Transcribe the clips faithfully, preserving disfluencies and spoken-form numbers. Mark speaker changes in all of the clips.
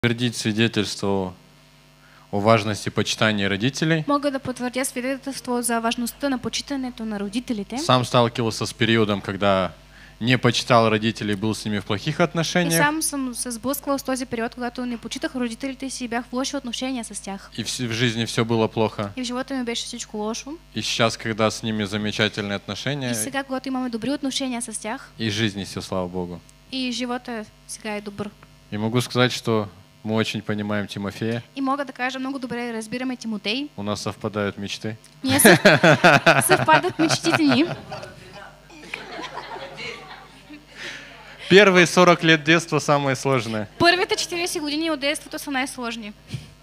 Speaker 1: Подтвердить свидетельство о важности почитания родителей.
Speaker 2: Мога да потвърдя свидетелство за важността на почитането на родителите.
Speaker 1: Сам сталкивался с периодом, когда не почитал родителей, был с ними в плохих
Speaker 2: И
Speaker 1: отношениях.
Speaker 2: сам съм се сблъсквал с този период, когато не почитах родителите си и бях в лоши отношения с тях.
Speaker 1: И в, в жизни все было плохо.
Speaker 2: И в живота ми беше всичко лошо.
Speaker 1: И сейчас, когда с ними замечательные отношения,
Speaker 2: И сега, когато имаме добри отношения с тях,
Speaker 1: и жизни все, слава Богу.
Speaker 2: и живота сега е добър.
Speaker 1: И могу сказать, что мы очень понимаем Тимофея.
Speaker 2: И мога да кажа, много добре разбираме Тимотей.
Speaker 1: У нас совпадают мечты.
Speaker 2: Ние съв... съвпадат мечтите ни.
Speaker 1: Первые сорок лет детства самые сложные.
Speaker 2: Първите четирийсет години от детството са най-сложни.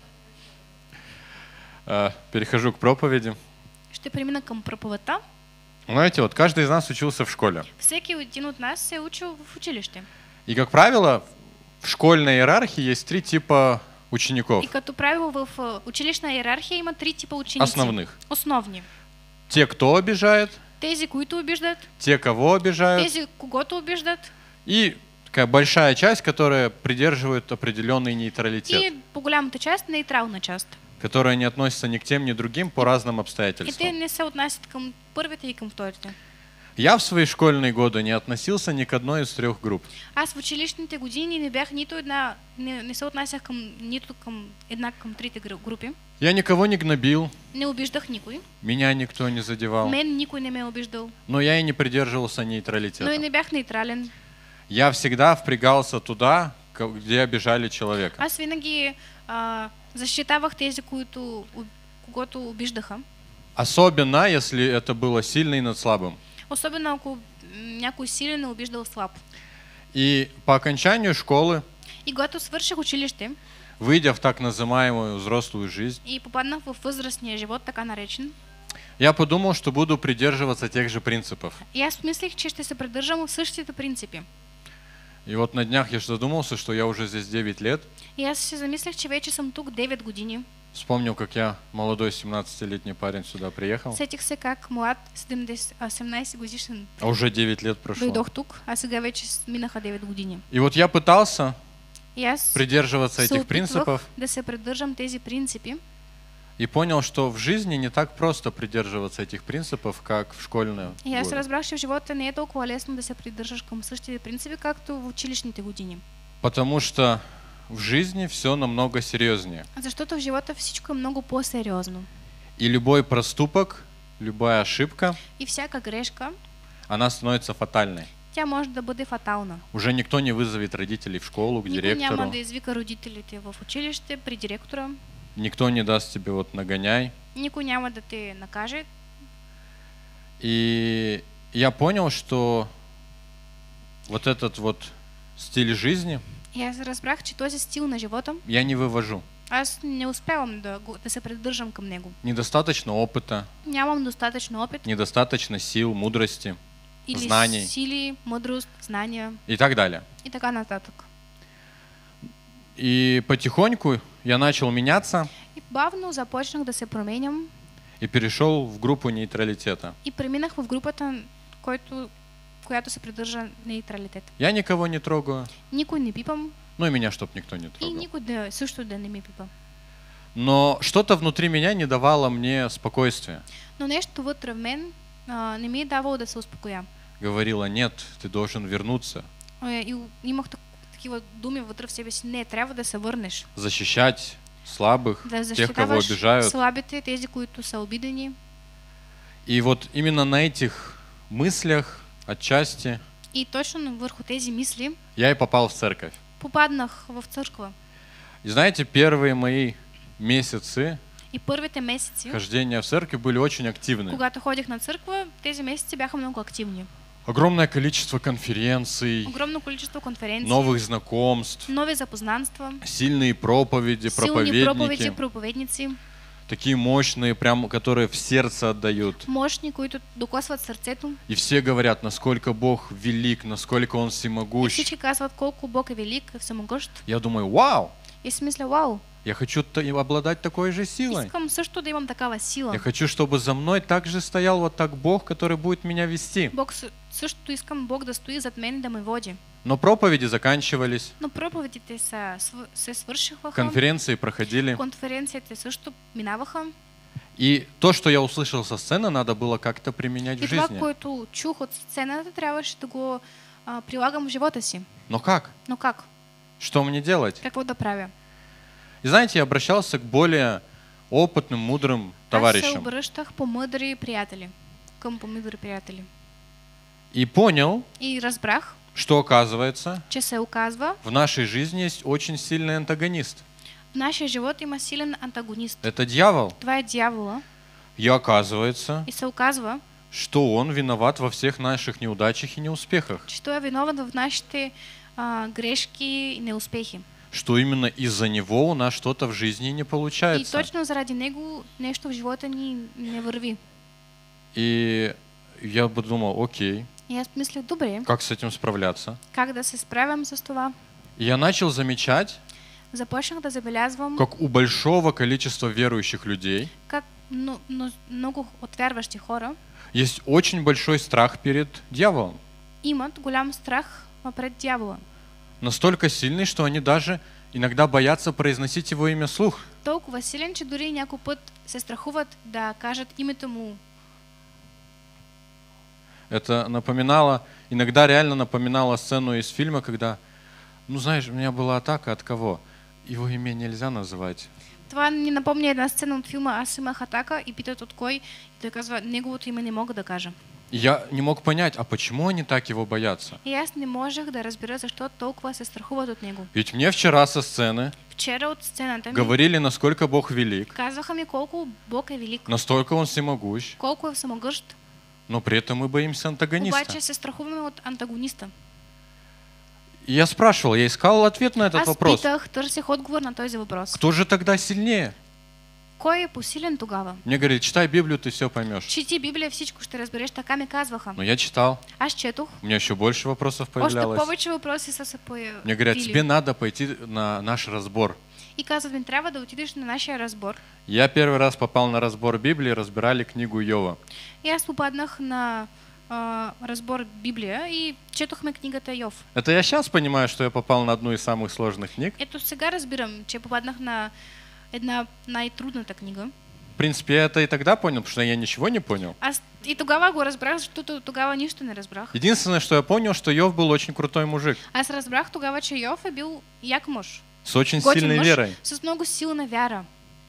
Speaker 1: А, Перехожу к проповеди.
Speaker 2: Ще премина към проповедта.
Speaker 1: Знаете, вот каждый из нас учился в школе.
Speaker 2: Всеки един от нас се е учил в училище.
Speaker 1: И, как правило, в школьной иерархии есть три типа учеников.
Speaker 2: И като правило в а, училищна иерархия има три типа ученици.
Speaker 1: Основных.
Speaker 2: Основни.
Speaker 1: Те, кто обижает,
Speaker 2: Тези, които обиждат,
Speaker 1: те, кого обижают,
Speaker 2: тези, когото обиждат,
Speaker 1: и такая большая часть, которая придерживает определенный нейтралитет,
Speaker 2: и по голямата част нейтрална част.
Speaker 1: которая не относится ни к тем, ни к другим по разным
Speaker 2: И те
Speaker 1: обстоятельствам.
Speaker 2: не се отнасят към първите и към вторите.
Speaker 1: Я в свои школьные годы не относился ни к одной из трех групп.
Speaker 2: Аз в училищните години не бях нито една, не, не се отнасях към нито към една към трите гру- групи.
Speaker 1: Я никого не гнобил,
Speaker 2: Не обиждах никой.
Speaker 1: меня никто не задевал,
Speaker 2: Мен никой не ме е обиждал.
Speaker 1: но я и не придерживался
Speaker 2: Но и
Speaker 1: нейтралитета.
Speaker 2: не бях нейтрален.
Speaker 1: Я всегда впрягался туда, ко- где обижали человека.
Speaker 2: Аз винаги а, защитавах тези, които, о- когото обиждаха.
Speaker 1: Особенно, если это было сильно и над слабым.
Speaker 2: Особено ако м, някой силен е обиждал слаб.
Speaker 1: И по окончанию школы,
Speaker 2: И когато свърших училище
Speaker 1: выйдя в так называемую взрослую жизнь,
Speaker 2: и попаднах в възрастния живот, така наречен,
Speaker 1: я подумал, что буду придерживаться тех же принципов.
Speaker 2: и аз мислих, че ще се придържам в същите принципи.
Speaker 1: И вот на днях я задумался, что я уже здесь девять лет.
Speaker 2: И аз се замислих, че вече съм тук девет години.
Speaker 1: Вспомнил, как я, молодой семнадцатилетний парень, сюда приехал.
Speaker 2: Сетих се как млад седемдесет, а, седемнайсет годишен
Speaker 1: А уже девять лет прошло.
Speaker 2: дойдох тук, а сега вече с- минаха девет години.
Speaker 1: И вот я пытался
Speaker 2: И аз
Speaker 1: придерживаться
Speaker 2: се
Speaker 1: этих
Speaker 2: опитвах
Speaker 1: принципов
Speaker 2: да се придържам тези принципи.
Speaker 1: и понял, что в жизни не так просто придерживаться этих принципов, как в школьные
Speaker 2: И аз
Speaker 1: годы.
Speaker 2: разбрах, че в живота не е толкова лесно да се придържаш към същите принципи, както в училищните години.
Speaker 1: Потому что в жизни все намного серьезнее.
Speaker 2: Защото в живота всичко е много по-сериозно.
Speaker 1: И любой проступок, любая ошибка,
Speaker 2: И всяка грешка,
Speaker 1: она становится фатальной.
Speaker 2: тя може да бъде фатална.
Speaker 1: Уже никто не вызовет родителей в школу, к
Speaker 2: Никой
Speaker 1: директору.
Speaker 2: няма да извика родителите в училище, при директора.
Speaker 1: Никто не даст тебе вот нагоняй.
Speaker 2: Никой няма да те накаже.
Speaker 1: И я понял, что вот этот вот стиль жизни
Speaker 2: И аз разбрах, че този стил на живота,
Speaker 1: я не вывожу.
Speaker 2: аз не успявам да, го- да се придържам към него.
Speaker 1: Недостаточно опыта,
Speaker 2: Нямам достатъчно опит
Speaker 1: недостаточно сил, мудрости
Speaker 2: или
Speaker 1: знаний.
Speaker 2: сили, мъдрост, знания
Speaker 1: и так далее.
Speaker 2: и така нататък.
Speaker 1: И потихоньку я начал меняться
Speaker 2: И бавно започнах да се променям
Speaker 1: и перешел в группу нейтралитета.
Speaker 2: и преминах в групата, който, която се придържа нейтралитет.
Speaker 1: Я никого не трогаю,
Speaker 2: Никой не пипам
Speaker 1: ну и меня чтоб никто не
Speaker 2: и
Speaker 1: трогал.
Speaker 2: никой да, също да не ми пипа.
Speaker 1: Но что-то внутри меня не давало мне спокойствия.
Speaker 2: Но нещо вътре в мен а, не ми е давало да се успокоя.
Speaker 1: Говорила, нет, ты должен вернуться,
Speaker 2: А, И имах так, такива думи вътре в себе си. Не, трябва да се върнеш.
Speaker 1: защищать слабых,
Speaker 2: Да
Speaker 1: тех, кого
Speaker 2: защитаваш
Speaker 1: обижают.
Speaker 2: слабите, тези, които са обидени.
Speaker 1: И вот именно на этих мыслях, отчасти,
Speaker 2: И точно върху тези мисли
Speaker 1: я и попал в церковь.
Speaker 2: попаднах в църква.
Speaker 1: И знаете, первые мои месяцы
Speaker 2: И първите месеци,
Speaker 1: хождения в церковь были очень активны.
Speaker 2: когато ходих на църква, тези месеци бяха много активни.
Speaker 1: Огромное количество конференций,
Speaker 2: Огромно количество конференции,
Speaker 1: новых знакомств,
Speaker 2: нови запознанства,
Speaker 1: сильные проповеди,
Speaker 2: силни проповеди,
Speaker 1: проповедники,
Speaker 2: проповедници,
Speaker 1: такие мощные, прям, которые в сердце отдают.
Speaker 2: мощни, които докосват сърцето.
Speaker 1: И все говорят, насколько Бог велик, насколько Он
Speaker 2: И
Speaker 1: всемогущ.
Speaker 2: всички казват колко Бог е велик, е всемогъщ.
Speaker 1: Я думаю, вау!
Speaker 2: И си мисля, вау,
Speaker 1: Я хочу та- и обладать такой же силой.
Speaker 2: Искам също да имам такава сила.
Speaker 1: Я хочу, чтобы за мной также стоял вот так Бог, который будет меня вести.
Speaker 2: Бог съ- също искам Бог да стои зад мен и да ме води.
Speaker 1: Но проповеди заканчивались,
Speaker 2: Но проповедите са, св- се свършиха.
Speaker 1: конференции проходили.
Speaker 2: Конференциите също минаваха.
Speaker 1: И то, что я услышал со сцены, надо было как-то применять в
Speaker 2: И това,
Speaker 1: жизни.
Speaker 2: което чух от сцената, трябваше да го а, прилагам в живота си.
Speaker 1: Но как?
Speaker 2: Но как?
Speaker 1: Что мне делать?
Speaker 2: Какво да правя?
Speaker 1: И знаете, я обращался к более опытным, мудрым
Speaker 2: Аз се
Speaker 1: товарищам.
Speaker 2: обръщах по мъдри приятели. Към по-мъдри приятели.
Speaker 1: И понял,
Speaker 2: И разбрах,
Speaker 1: что оказывается,
Speaker 2: че се оказва,
Speaker 1: в нашей жизни есть очень сильный антагонист.
Speaker 2: в нашия живот има силен антагонист.
Speaker 1: Это дьявол.
Speaker 2: Това е дявола.
Speaker 1: И оказывается,
Speaker 2: И се оказва,
Speaker 1: что он виноват во всех наших неудачах и неуспехах.
Speaker 2: че той е виновен в нашите а, грешки и неуспехи.
Speaker 1: Что именно из-за него у нас что-то в жизни не
Speaker 2: И
Speaker 1: получается.
Speaker 2: точно заради него нещо в живота ни не върви.
Speaker 1: И я бы думал, окей,
Speaker 2: И аз мисля, добре,
Speaker 1: как с этим справляться?
Speaker 2: как да се справям с това?
Speaker 1: И я начал замечать,
Speaker 2: Започнах да забелязвам
Speaker 1: как у большого количества верующих людей
Speaker 2: как но, но, много от вярващи хора
Speaker 1: есть очень большой страх перед дьяволом.
Speaker 2: имат голям страх а, пред дявола.
Speaker 1: Настолько сильный, что они даже иногда боятся произносить его имя вслух.
Speaker 2: Толкова силен, че дори някой път се страхуват да кажат името му.
Speaker 1: Это напоминало, иногда реально напоминало сцену из фильма, когда, ну знаешь, у меня была атака от кого? Его имя нельзя называть.
Speaker 2: Това ни напомня една сцена от филма Аз имах атака и питат от кой. И той казва, неговото име не мога да кажа.
Speaker 1: И я не мог понять, а почему они так его боятся?
Speaker 2: И аз не можех да разбера защо толкова се страхуват от него.
Speaker 1: Ведь мне вчера со сцены
Speaker 2: Вчера от сцената ми
Speaker 1: говорили, насколько Бог велик,
Speaker 2: казваха ми колко Бог е велик,
Speaker 1: настолько Он всемогущ,
Speaker 2: колко е самогъщ,
Speaker 1: но при этом мы боимся антагониста.
Speaker 2: обаче се страхуваме от антагониста.
Speaker 1: И я спрашивал, я искал ответ на этот
Speaker 2: Аз
Speaker 1: вопрос.
Speaker 2: питах, търсих отговор на този въпрос.
Speaker 1: Кто же тогда сильнее?
Speaker 2: Кой е посилен тогава?
Speaker 1: Мне говорили, читай Библию, ты все поймешь.
Speaker 2: Чети Библия, всичко ще разбереш, така ми казваха.
Speaker 1: Но я читал,
Speaker 2: Аз четох,
Speaker 1: у меня еще больше вопросов
Speaker 2: още
Speaker 1: появлялось.
Speaker 2: повече въпроси са се появили.
Speaker 1: Мне говорят, тебе надо пойти на наш разбор.
Speaker 2: И казват ми, трябва да отидеш на нашия разбор.
Speaker 1: Я первый раз попал на разбор Библии, разбирали книгу Йова.
Speaker 2: И аз попаднах на а, разбор Библия и четохме книгата Йов.
Speaker 1: Это я сейчас понимаю, что я попал на одну из самых сложных книг.
Speaker 2: Ето сега разбирам, че попаднах на една най-трудната книга.
Speaker 1: В принципе, я это и тогда понял, потому что я ничего не понял.
Speaker 2: Аз и тогава го разбрах, защото тогава нищо не разбрах.
Speaker 1: Единственное, что я понял, что Йов был очень крутой мужик,
Speaker 2: Аз разбрах тогава, че Йов е бил як мъж.
Speaker 1: с очень
Speaker 2: Готин
Speaker 1: сильной
Speaker 2: мъж
Speaker 1: верой.
Speaker 2: с много силна вяра.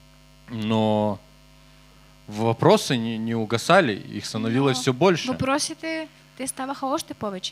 Speaker 1: Но вопросы не, не угасали, их становилось
Speaker 2: Но
Speaker 1: все больше.
Speaker 2: Въпросите, те ставаха още повече.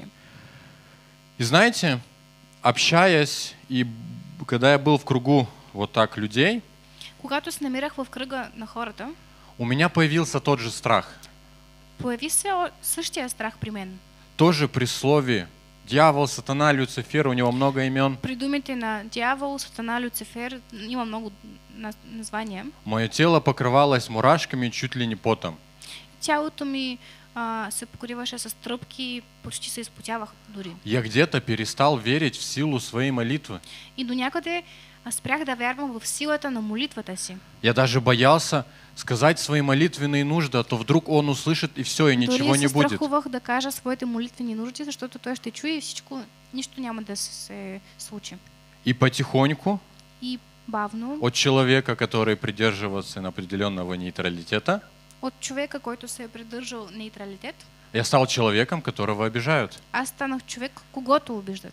Speaker 1: И знаете, общаясь, и б- когда я был в кругу вот так людей,
Speaker 2: Когато се намирах в кръга на хората,
Speaker 1: у меня появился тот же страх.
Speaker 2: появи се о- същия страх при мен.
Speaker 1: Тоже при слове дьявол, сатана, Люцифер, у него много имен.
Speaker 2: При думите на дявол, сатана, Люцифер, има много наз- названия.
Speaker 1: Мое тело покрывалось мурашками, чуть ли не потом.
Speaker 2: Тялото ми а, се покриваше с тръпки, почти се изпотявах дори.
Speaker 1: Я где-то перестал верить в силу своей молитвы.
Speaker 2: И до някъде а, спрях да вярвам в силата на молитвата си.
Speaker 1: Я даже боялся сказать свои молитвенные нужды, а то вдруг он услышит и все, и ничего
Speaker 2: Дори
Speaker 1: не
Speaker 2: се
Speaker 1: будет.
Speaker 2: страхувах да кажа своите молитвени нужди, защото той ще чуе и всичко, нищо няма да се, се случи.
Speaker 1: И потихоньку
Speaker 2: И бавно
Speaker 1: от человека, который придерживался на определенного нейтралитета,
Speaker 2: от човека, който се е придържал нейтралитет,
Speaker 1: я стал человеком, которого обижают.
Speaker 2: аз станах човек, когото обиждат.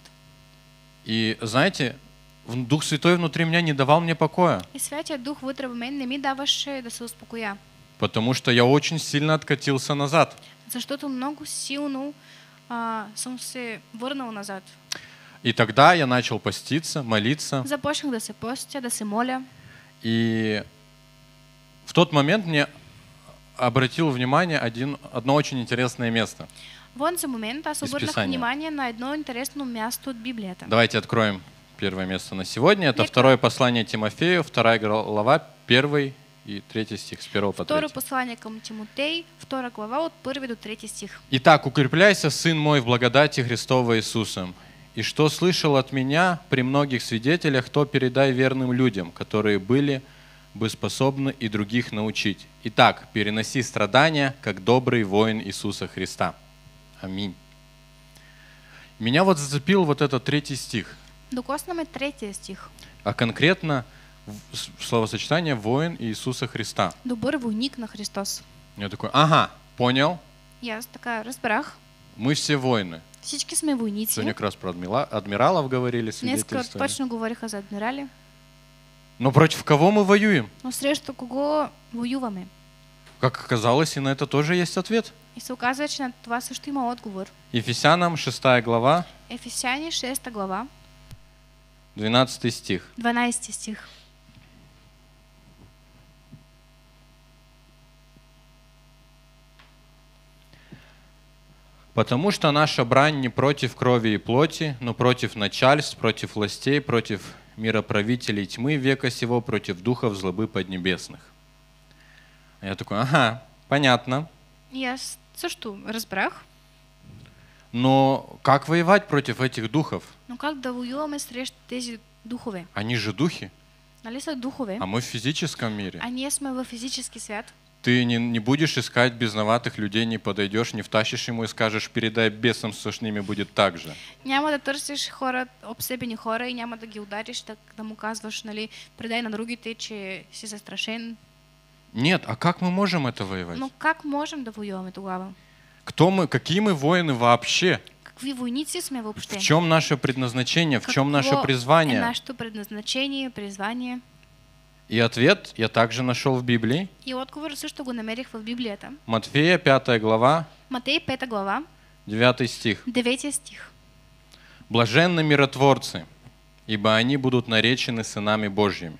Speaker 1: И знаете, в- Дух Святой внутри меня не давал мне покоя,
Speaker 2: И Святия Дух вътре в мен не ми даваше да се успокоя,
Speaker 1: потому что я очень сильно откатился назад.
Speaker 2: защото много силно а, съм се върнал назад.
Speaker 1: И тогда я начал поститься, молиться.
Speaker 2: Започнах да се постя, да се моля.
Speaker 1: И в тот момент мне обратил внимание один, одно очень интересное место.
Speaker 2: В онзи момент аз
Speaker 1: Из
Speaker 2: обърнах
Speaker 1: Писания.
Speaker 2: внимание на едно интересно място от Библията.
Speaker 1: Давайте откроем первое место на сегодня. Это
Speaker 2: Нека.
Speaker 1: второе послание Тимофею, вторая глава, первый и третий стих, с первого по
Speaker 2: Второ
Speaker 1: третий.
Speaker 2: послание към Тимотей, втора глава от първи до трети стих.
Speaker 1: Итак, укрепляйся, сын мой, в благодати Христова Иисуса, И что слышал от меня при многих свидетелях, то передай верным людям, которые были бы способны и других научить. Итак, переноси страдания, как добрый воин Иисуса Христа. Аминь. Меня вот зацепил вот этот третий стих,
Speaker 2: Докосна ме третия стих.
Speaker 1: а конкретно в- с- словосочетание «воин Иисуса Христа».
Speaker 2: Добър войник на Христос.
Speaker 1: Я такой, ага, понял,
Speaker 2: И аз така разбрах.
Speaker 1: мы все воины.
Speaker 2: Всички сме войници.
Speaker 1: Сегодня как раз про адмила- адмиралов говорили,
Speaker 2: Днеска
Speaker 1: свидетельствовали.
Speaker 2: точно говориха за адмирали.
Speaker 1: Но против кого мы воюем?
Speaker 2: Но срещу кого воюваме?
Speaker 1: Как оказалось, и на это тоже есть ответ.
Speaker 2: И се оказва, че на това също има отговор.
Speaker 1: Ефесянам шестая глава,
Speaker 2: Ефесяни шеста глава,
Speaker 1: двенадцатый стих.
Speaker 2: дванадесети стих.
Speaker 1: «Потому что наша брань не против крови и плоти, но против начальств, против властей, против мироправителей тьмы века сего, против духов злобы поднебесных». А я такой, ага, понятно.
Speaker 2: И аз също разбрах.
Speaker 1: Но как воевать против этих духов?
Speaker 2: Но как да воюваме срещу тези духове?
Speaker 1: Они же духи,
Speaker 2: Нали са духове?
Speaker 1: а мы в физическом мире.
Speaker 2: А ние сме във физически свят.
Speaker 1: Ты не, не будешь искать безноватых людей, не подойдешь, не втащишь ему и скажешь, передай бесам, что с ними будет так же.
Speaker 2: Няма да търсиш хора, обсебени хора и няма да ги удариш, да, да му казваш, нали, предай на другите, че си застрашен.
Speaker 1: Нет, а как мы можем это воевать?
Speaker 2: Но как можем да воюваме тогава?
Speaker 1: Кто мы, какие мы воины вообще?
Speaker 2: Какви войници сме въобще?
Speaker 1: В чем наше предназначение, в чем наше
Speaker 2: Какво е
Speaker 1: призвание?
Speaker 2: нашето предназначение, призвание?
Speaker 1: И ответ я также нашел в Библии.
Speaker 2: И отговор също го намерих в Библията.
Speaker 1: Матфея пятая глава,
Speaker 2: Матей пета глава,
Speaker 1: девятый стих.
Speaker 2: девети стих.
Speaker 1: «Блаженны миротворцы, ибо они будут наречены сынами Божьими».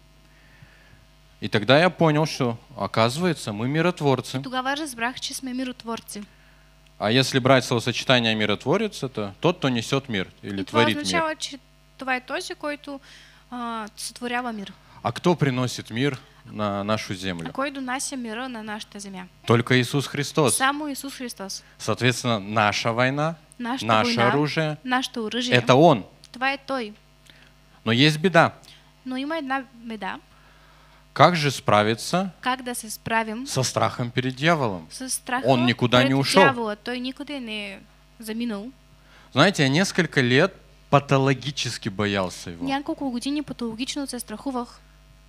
Speaker 1: И тогда я понял, что, оказывается, мы миротворцы.
Speaker 2: Тогава разбрах, че сме миротворци.
Speaker 1: А если брать словосочетание «миротворец», это тот, кто несет мир или
Speaker 2: И това
Speaker 1: творит мир.
Speaker 2: означава, че това е този, който а, сътворява мир.
Speaker 1: А кто приносит мир на нашу
Speaker 2: А
Speaker 1: землю?
Speaker 2: кой донася мира на нашата земя?
Speaker 1: Только Иисус Христос.
Speaker 2: Само Исус Христос.
Speaker 1: Соответственно, наша война,
Speaker 2: Нашата
Speaker 1: наше
Speaker 2: война,
Speaker 1: оружие
Speaker 2: нашето оръжие,
Speaker 1: — это Он.
Speaker 2: това е Той.
Speaker 1: Но есть беда.
Speaker 2: Но има една беда.
Speaker 1: Как же справиться
Speaker 2: Как да се справим
Speaker 1: со страхом перед дьяволом?
Speaker 2: с страха
Speaker 1: Он никуда не
Speaker 2: пред
Speaker 1: ушел.
Speaker 2: дявола? Той никъде не е заминал.
Speaker 1: Знаете, я несколько лет патологически боялся его.
Speaker 2: Няколко години патологично се страхувах.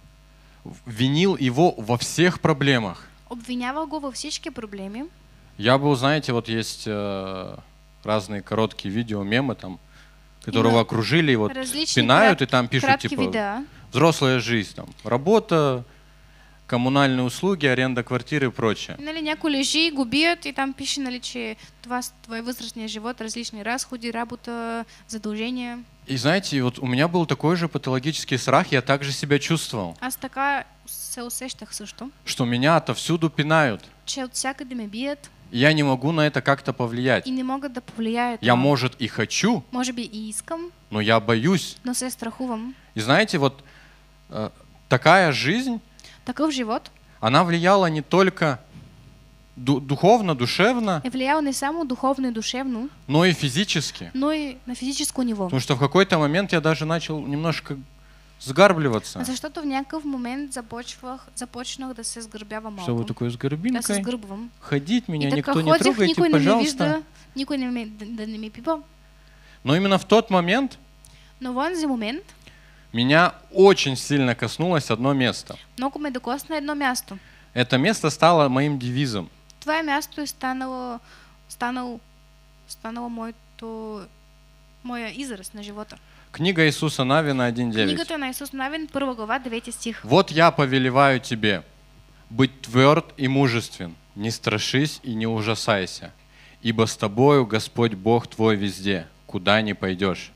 Speaker 1: Винил его во всех проблемах.
Speaker 2: Обвинявах го във всички проблеми.
Speaker 1: Я был, знаете, вот есть э, разные короткие видео, мемы там, которого
Speaker 2: Има
Speaker 1: окружили, и вот
Speaker 2: различни
Speaker 1: пинают,
Speaker 2: крат-
Speaker 1: и там пишут,
Speaker 2: кратки
Speaker 1: типа,
Speaker 2: видеа.
Speaker 1: взрослая жизнь, там, работа, коммунальные услуги, аренда квартиры и прочее.
Speaker 2: Нали, някой лежи и го бият и там пише, нали, че това, с- това е възрастния живот, различни разходи, работа, задължения.
Speaker 1: И знаете, вот у меня был такой же патологический страх, я также себя чувствовал,
Speaker 2: Аз така се усещах също,
Speaker 1: что меня отовсюду пинают.
Speaker 2: че от всякъде ме бият
Speaker 1: И я не могу на это как-то повлиять.
Speaker 2: и не могат да повлияят.
Speaker 1: Я,
Speaker 2: но
Speaker 1: может, и хочу,
Speaker 2: Може би и искам,
Speaker 1: но я боюсь.
Speaker 2: но се страхувам.
Speaker 1: И знаете, вот э, такая жизнь,
Speaker 2: Такъв живот
Speaker 1: она влияла не только ду- духовно, душевно,
Speaker 2: е влиял не само духовно и душевно,
Speaker 1: но и физически.
Speaker 2: но и на физическо ниво.
Speaker 1: Потому что в какой-то момент я даже начал немножко сгарбливаться.
Speaker 2: Защото в някакъв момент започвах, започнах да се сгърбявам
Speaker 1: Что вы
Speaker 2: малко.
Speaker 1: такой с
Speaker 2: Да се
Speaker 1: горбинкой?
Speaker 2: сгърбвам.
Speaker 1: Ходить меня
Speaker 2: И така
Speaker 1: никто не
Speaker 2: ходих,
Speaker 1: трогайте,
Speaker 2: никой не ме
Speaker 1: пожалуйста.
Speaker 2: вижда, никой не ме, да, да не ми пипа.
Speaker 1: Но именно в тот момент
Speaker 2: Но в онзи момент
Speaker 1: меня очень сильно коснулось одно место.
Speaker 2: много ме докосна едно място.
Speaker 1: Это место стало моим девизом.
Speaker 2: Това място е станало, станало, станало моето, моя израз на живота.
Speaker 1: Книга Иисуса Навина один девять.
Speaker 2: Книгата на Исус Навин, първа глава, девети стих.
Speaker 1: «Вот я повелеваю тебе быть тверд и мужествен, не страшись и не ужасайся, ибо с тобою Господь Бог твой везде, куда ни пойдешь».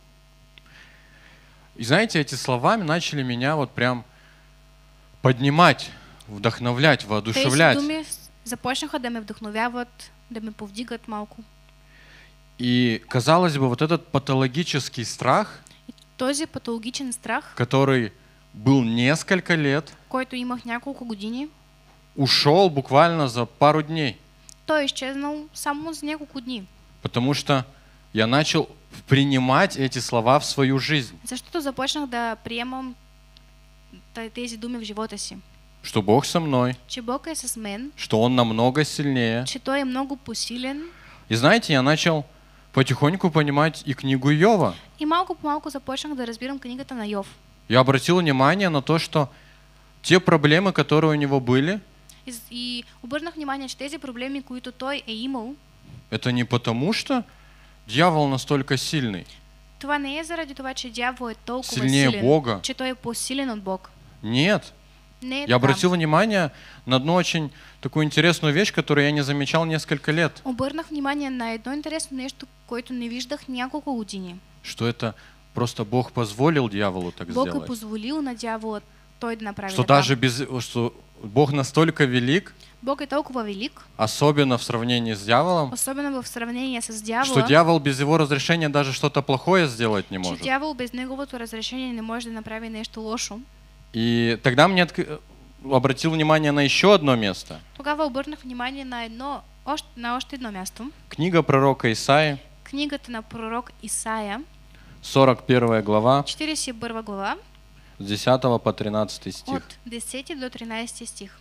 Speaker 1: И знаете, эти слова начали меня вот прям поднимать, вдохновлять,
Speaker 2: Тези
Speaker 1: воодушевлять.
Speaker 2: думи започнаха да ме вдъхновяват, да ме повдигат малко.
Speaker 1: И, казалось бы, вот этот патологический страх,
Speaker 2: Този патологичен страх,
Speaker 1: который был несколько лет,
Speaker 2: който имах няколко години,
Speaker 1: ушел буквально за пару дней.
Speaker 2: той е изчезнал само за няколко дни.
Speaker 1: Потому что я начал принимать эти слова в свою жизнь.
Speaker 2: Защото започнах да приемам та- тези думи в живота си.
Speaker 1: Что Бог со мной,
Speaker 2: Че Бог е с мен,
Speaker 1: что Он намного сильнее.
Speaker 2: че Той е много посилен.
Speaker 1: И знаете, я начал потихоньку понимать и книгу Иова.
Speaker 2: И малко по малко започнах да разбирам книгата на Йов.
Speaker 1: Я обратил внимание на то, что те проблемы, которые у него были,
Speaker 2: И, з- и обърнах внимание, че тези проблеми, които той е имал,
Speaker 1: это не потому, что дьявол настолько сильный.
Speaker 2: това не е заради това, че дявол е толкова
Speaker 1: Сильнее
Speaker 2: силен,
Speaker 1: Бога.
Speaker 2: че той е по-силен от Бог.
Speaker 1: Нет.
Speaker 2: Не е
Speaker 1: Я
Speaker 2: така.
Speaker 1: обратил внимание на одну очень такую интересную вещь, которую я не замечал несколько лет.
Speaker 2: Обърнах внимание на едно интересно нещо, което не виждах няколко години.
Speaker 1: Что это просто Бог позволил дьяволу так
Speaker 2: Бог е
Speaker 1: сделать.
Speaker 2: позволил на дявола той да направи
Speaker 1: Что
Speaker 2: така.
Speaker 1: даже без, что Бог настолько велик,
Speaker 2: Бог е толкова велик,
Speaker 1: особенно в сравнении с дьяволом,
Speaker 2: особено в сравнение с
Speaker 1: что
Speaker 2: дявола,
Speaker 1: дьявол без его разрешения даже что-то плохое сделать не
Speaker 2: че
Speaker 1: может.
Speaker 2: дявол без неговото разрешение не може да направи нещо лошо.
Speaker 1: И тогда мне отк- обратил внимание на еще одно место.
Speaker 2: Тогава обърнах внимание на едно, още, на още едно място.
Speaker 1: Книга пророка Исаии,
Speaker 2: Книгата на пророк Исаия,
Speaker 1: сорок первая глава,
Speaker 2: четиридесет и първа глава,
Speaker 1: с десятого по тринадцатый стих.
Speaker 2: от десети до тринадесети стих.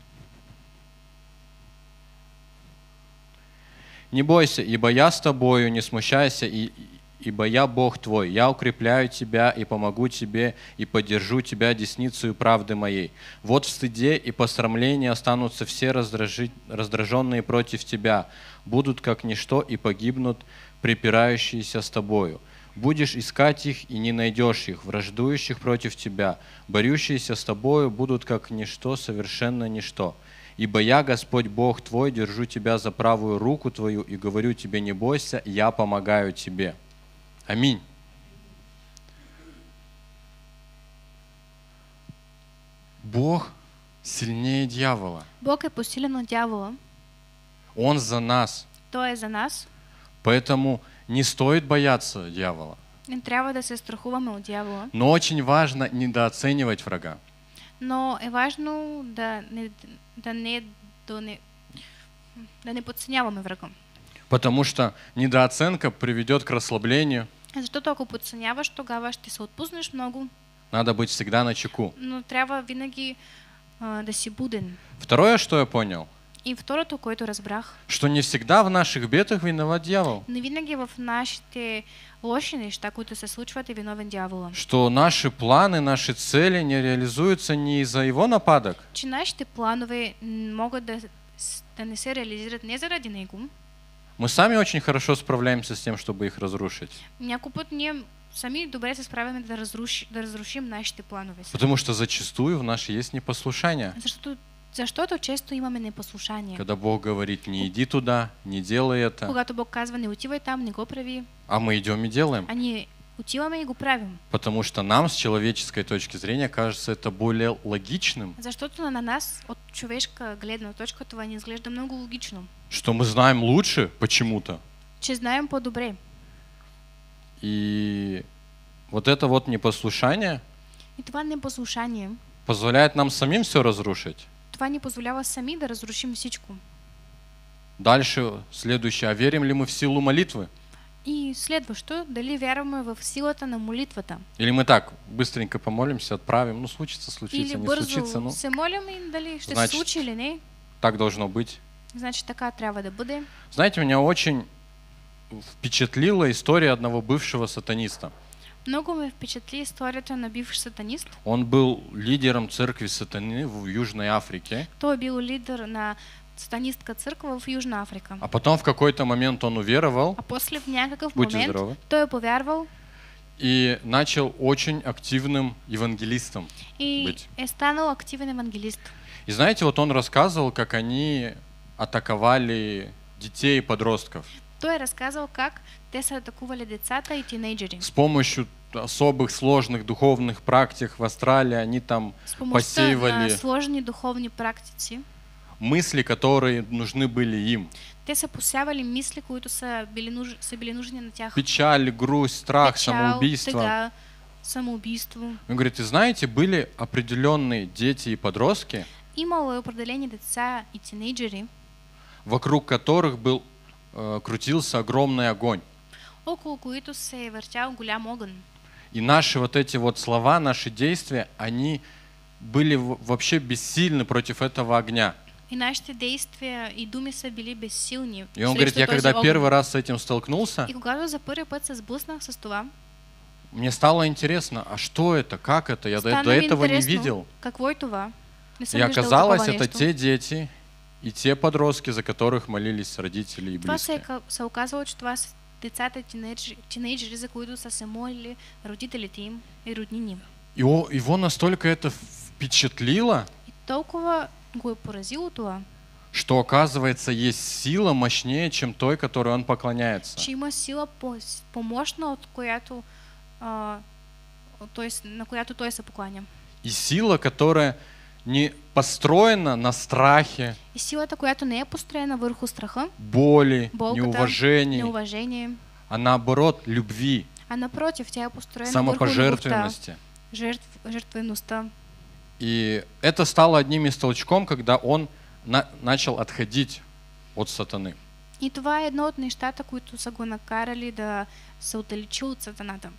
Speaker 1: «Не бойся, ибо я с тобою, не смущайся, и, ибо я Бог твой. Я укрепляю тебя и помогу тебе, и поддержу тебя десницею правды моей. Вот в стыде и посрамлении останутся все раздражи- раздраженные против тебя, будут как ничто и погибнут припирающиеся с тобою. Будешь искать их и не найдешь их, враждующих против тебя, борющиеся с тобою будут как ничто, совершенно ничто. Ибо я, Господь Бог твой, держу тебя за правую руку твою и говорю тебе, не бойся, я помогаю тебе». Аминь. Бог сильнее дьявола.
Speaker 2: Бог е посилен от дявола,
Speaker 1: Он за нас.
Speaker 2: той е за нас.
Speaker 1: Поэтому не стоит бояться дьявола.
Speaker 2: Не трябва да се страхуваме от дявола,
Speaker 1: Но очень важно недооценивать врага.
Speaker 2: но е важно да не, да не, да не, да не подценяваме врага.
Speaker 1: Потому что недооценка приведет к расслаблению.
Speaker 2: Защото ако подценяваш, тогава ще се отпуснеш много,
Speaker 1: Надо быть всегда начеку.
Speaker 2: но трябва винаги а, да си буден.
Speaker 1: Второе, что я понял,
Speaker 2: И второто, което разбрах,
Speaker 1: что не всегда в наших бедах виноват дьявол.
Speaker 2: не винаги в нашите лоши неща, които се случват, е виновен дявола.
Speaker 1: Что наши планы, наши цели не реализуются не из-за его нападок,
Speaker 2: Че нашите планове м, могат да, с- да не се реализират не заради него.
Speaker 1: мы сами очень хорошо справляемся с тем, чтобы их разрушить.
Speaker 2: Някой път ние сами добре се справяме да, разруши, да разрушим нашите планове си.
Speaker 1: Потому что зачастую в нас есть непослушание.
Speaker 2: Защото, защото често имаме непослушание.
Speaker 1: Когда Бог говорит, не иди туда, не делай это,
Speaker 2: Когато Бог казва, не отивай там, не го прави,
Speaker 1: а мы идем и делаем.
Speaker 2: а ние отиваме и го правим.
Speaker 1: Потому что нам с человеческой точки зрения кажется это более логичным,
Speaker 2: Защото на, на нас, от човешка гледна точка, това ни изглежда много логично.
Speaker 1: что мы знаем лучше почему-то.
Speaker 2: Че знаем по-добре.
Speaker 1: И вот это вот непослушание
Speaker 2: И това непослушание,
Speaker 1: позволяет нам самим все разрушить.
Speaker 2: това ни позволява сами да разрушим всичко.
Speaker 1: Дальше следующее. А верим ли мы в силу молитвы?
Speaker 2: И следващо, дали вярваме в силата на молитвата.
Speaker 1: Или мы так быстренько помолимся, отправим, ну случится, случится,
Speaker 2: Или
Speaker 1: не
Speaker 2: бързо
Speaker 1: случится, ну
Speaker 2: се молим и дали ще
Speaker 1: Значит-
Speaker 2: се случи или не.
Speaker 1: так должно быть.
Speaker 2: Значи така трябва да бъде.
Speaker 1: Знаете, меня очень впечатлила история одного бывшего сатаниста.
Speaker 2: Много ме впечатли историята на бивш сатанист.
Speaker 1: Он был лидером церкви сатаны в Южной Африке,
Speaker 2: Той е бил лидер на сатанистка църква в Южна Африка.
Speaker 1: а потом в какой-то момент он уверовал
Speaker 2: А после в някакъв
Speaker 1: Будьте
Speaker 2: момент
Speaker 1: здоровы.
Speaker 2: той е повярвал
Speaker 1: и начал очень активным евангелистом
Speaker 2: и
Speaker 1: быть.
Speaker 2: е станал активен евангелист.
Speaker 1: И знаете, вот он рассказывал, как они атаковали детей и подростков
Speaker 2: Той е разказал как те са атакували децата и тинейджери.
Speaker 1: с помощью особых сложных духовных практик в Австралии. Они там
Speaker 2: С помощта на
Speaker 1: посеивали
Speaker 2: сложни духовни практици,
Speaker 1: мысли, которые нужны были им.
Speaker 2: те са посявали мисли, които са били, нуж... са били нужни на тях.
Speaker 1: Печаль, грусть, страх,
Speaker 2: Печал,
Speaker 1: самоубийство.
Speaker 2: тъга, самоубийство.
Speaker 1: Он говорит, и знаете, были определенные дети и подростки,
Speaker 2: Имало е определени деца и тинейджери,
Speaker 1: вокруг которых был, э, крутился огромный огонь.
Speaker 2: около които се е въртял голям огън.
Speaker 1: И наши вот эти вот слова, наши действия, они были в- вообще бессильны против этого огня.
Speaker 2: И нашите действия и думи са били безсилни
Speaker 1: И он говорит,
Speaker 2: срещу
Speaker 1: я
Speaker 2: този
Speaker 1: когда
Speaker 2: огън.
Speaker 1: первый раз с этим столкнулся,
Speaker 2: И когато за първи път се сблъснах с това,
Speaker 1: мне стало интересно, а что это, как это? Я до,
Speaker 2: стана
Speaker 1: до
Speaker 2: ми
Speaker 1: этого не
Speaker 2: интересно,
Speaker 1: видел.
Speaker 2: какво е това. Не съм
Speaker 1: И
Speaker 2: виждал
Speaker 1: оказалось,
Speaker 2: такова
Speaker 1: это
Speaker 2: нещо.
Speaker 1: те дети и те подростки, за которых молились родители и
Speaker 2: Това се, е
Speaker 1: близкие.
Speaker 2: ка- се оказало, че това са децата, тинейджери, тинейджери, за които са се молили родителите им и роднини.
Speaker 1: И о- его настолько это впечатлило,
Speaker 2: И толкова го е поразило това,
Speaker 1: что, оказывается, есть сила мощнее, чем той, которой он поклоняется.
Speaker 2: че има сила по- помощна, от която, а, той, с- на която той се покланя.
Speaker 1: И сила, которая не построена на страхе,
Speaker 2: И силата, която не е построена върху страха,
Speaker 1: боли,
Speaker 2: болката,
Speaker 1: неуважении,
Speaker 2: неуважение,
Speaker 1: а наоборот любви,
Speaker 2: а напротив, тя е построена върху любовта,
Speaker 1: самопожертвенности.
Speaker 2: жертв, жертвеността.
Speaker 1: И это стало одним из толчком, когда он на- начал отходить от сатаны.
Speaker 2: И това е едно от нещата, които са го накарали да се отдалечи от сатаната.